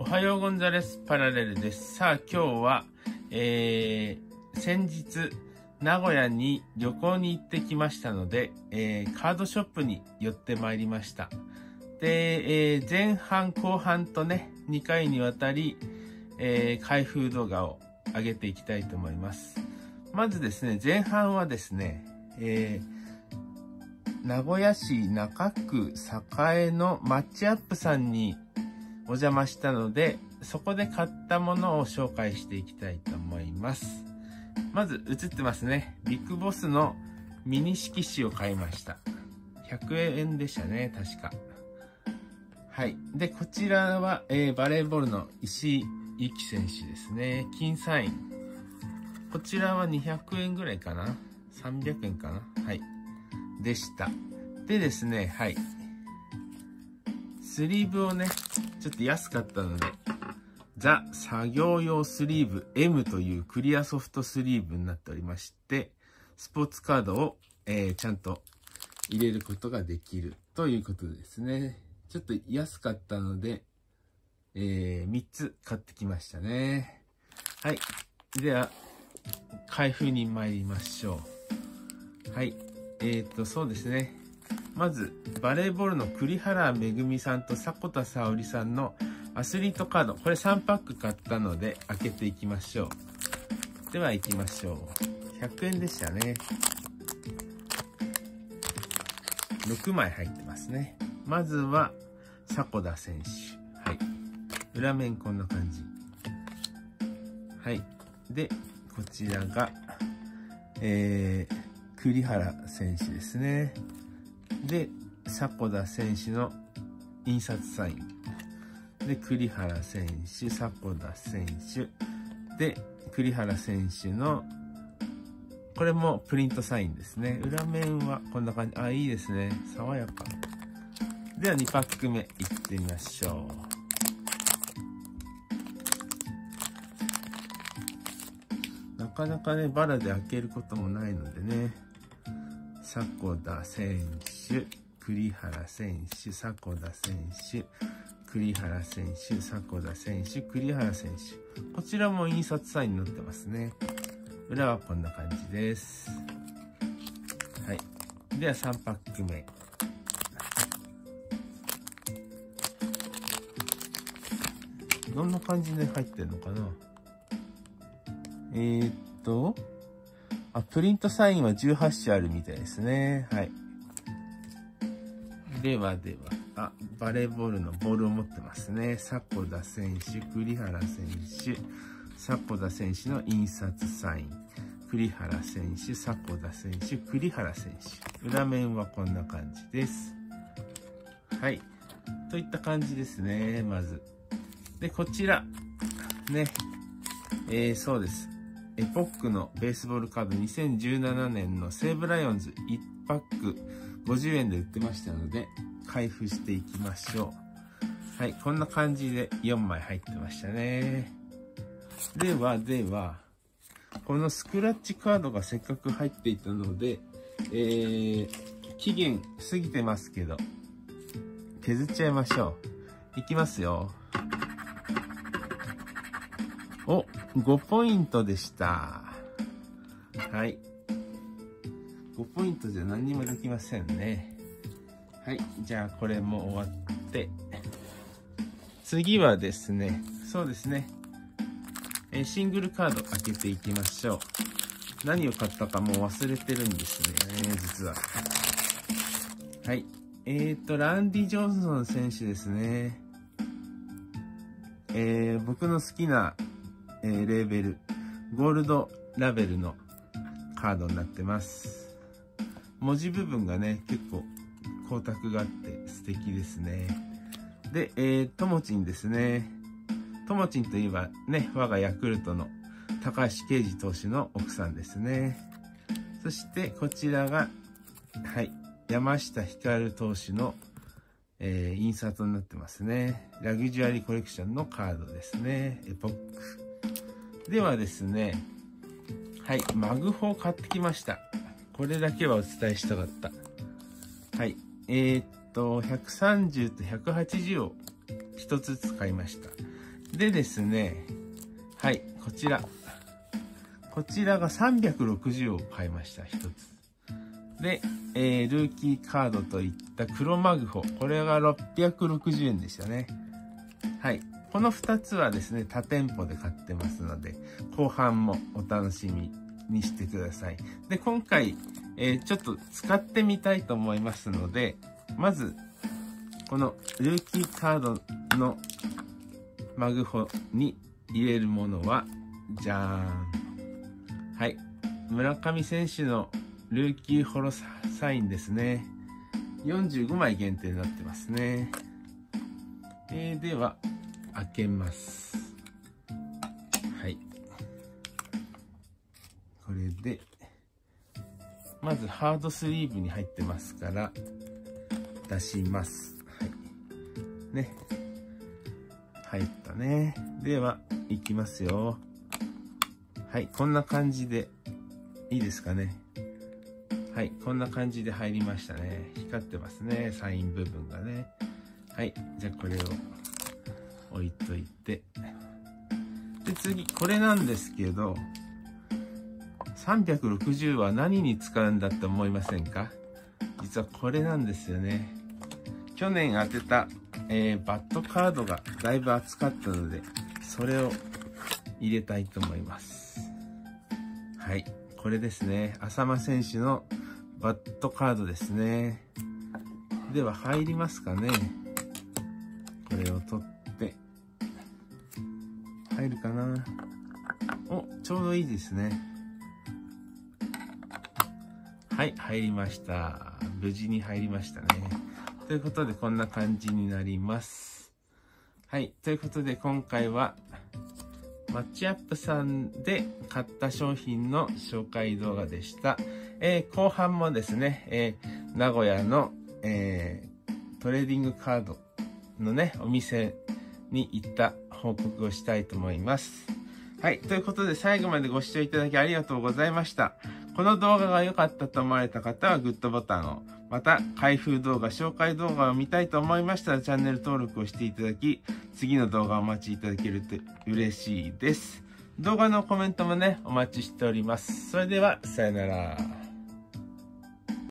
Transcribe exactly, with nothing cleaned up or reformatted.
はようゴンザレスパラレルです。さあ今日は、えー、先日名古屋に旅行に行ってきましたので、えー、カードショップに寄ってまいりました。で、えー、前半後半とねにかいにわたり、えー、開封動画を上げていきたいと思います。まずですね、前半はですね、えー、名古屋市中区栄のマッチアップさんにお邪魔したので、そこで買ったものを紹介していきたいと思います。まず映ってますね。ビッグボスのミニ色紙を買いました。ひゃくえんでしたね、確か。はい。で、こちらは、えー、バレーボールの石井由希選手ですね。金サイン。こちらはにひゃくえんぐらいかな ?さんびゃくえんかなはい。でした。でですね、はい。スリーブをね、ちょっと安かったので、ザ作業用スリーブ エム というクリアソフトスリーブになっておりまして、スポーツカードを、えー、ちゃんと入れることができるということですね。ちょっと安かったので、えー、みっつ買ってきましたね。はい。では、開封に参りましょう。はい。えーと、そうですね。まず、バレーボールの栗原めぐみさんと迫田沙織さんのアスリートカード。これさんパック買ったので、開けていきましょう。では行きましょう。ひゃくえんでしたね。ろくまい入ってますね。まずは、迫田選手。はい。裏面こんな感じ。はい。で、こちらが、えー、栗原選手ですね。で、迫田選手の印刷サイン。で、栗原選手、迫田選手。で、栗原選手の、これもプリントサインですね。裏面はこんな感じ。あ、いいですね。爽やか。ではにパック目いってみましょう。なかなかね、バラで開けることもないのでね。迫田選手、栗原選手、迫田選手、栗原選手、迫田選手、栗原選手。こちらも印刷サインになってますね。裏はこんな感じです。はい。ではさんパック目。どんな感じで入ってるのかな？えーっと、あ、プリントサインはじゅうはちしゅあるみたいですね。はい。ではでは、あ、バレーボールのボールを持ってますね。迫田選手、栗原選手、迫田選手の印刷サイン。栗原選手、迫田選手、栗原選手。裏面はこんな感じです。はい。といった感じですね、まず。で、こちら。ね。えー、そうです。エポックのベースボールカードにせんじゅうななねんの西武ライオンズいちパックごじゅうえんで売ってましたので、開封していきましょう。はい、こんな感じでよんまい入ってましたね。では、では、このスクラッチカードがせっかく入っていたので、えー、期限過ぎてますけど、削っちゃいましょう。いきますよ。お、ごポイントでした。はい。ごポイントじゃ何にもできませんね。はい。じゃあ、これも終わって。次はですね、そうですね。えシングルカード開けていきましょう。何を買ったかもう忘れてるんですね、実は。はい。えーと、ランディ・ジョンソン選手ですね。えー、僕の好きな、えー、レーベル、ゴールドラベルのカードになってます。文字部分がね、結構光沢があって素敵ですね。で、えー、ともちんですね。ともちんといえばね、我がヤクルトの高橋奎二投手の奥さんですね。そしてこちらが、はい、山下光投手の、えー、印刷になってますね。ラグジュアリーコレクションのカードですね。エポック。ではですね、はい、マグホを買ってきました。これだけはお伝えしたかった。はい、えー、っと、ひゃくさんじゅうとひゃくはちじゅうをひとつずつ買いました。 でですね、はい、こちら。こちらがさんびゃくろくじゅうを買いました、一つ。で、えー、ルーキーカードといった黒マグホ。これがろっぴゃくろくじゅうえんでしたね。はい。このふたつはですね、他店舗で買ってますので、後半もお楽しみにしてください。で、今回、えー、ちょっと使ってみたいと思いますので、まず、このルーキーカードのマグホに入れるものは、じゃーん。はい。村上選手のルーキーホロサインですね。よんじゅうごまい限定になってますね。えー、では、開けます。はい。これで、まずハードスリーブに入ってますから、出します。はい。ね。入ったね。では、いきますよ。はい。こんな感じで、いいですかね。はい。こんな感じで入りましたね。光ってますね。サイン部分がね。はい。じゃあこれを置いといて。で、次、これなんですけど、さんびゃくろくじゅうは何に使うんだって思いませんか？実はこれなんですよね。去年当てた、えー、バットカードがだいぶ厚かったので、それを入れたいと思います。はい。これですね。浅間選手のバットカードですね。では入りますかね。これを取って。入るかな。お、ちょうどいいですね。はい、入りました。無事に入りましたね。ということで、こんな感じになります。はい、ということで、今回は、マッチアップさんで買った商品の紹介動画でした。えー、後半もですね、えー、名古屋の、えー、トレーディングカードのね、お店に行った報告をしたいと思います。はい。ということで、最後までご視聴いただきありがとうございました。この動画が良かったと思われた方はグッドボタンを。また、開封動画、紹介動画を見たいと思いましたらチャンネル登録をしていただき、次の動画をお待ちいただけると嬉しいです。動画のコメントもね、お待ちしております。それでは、さよなら。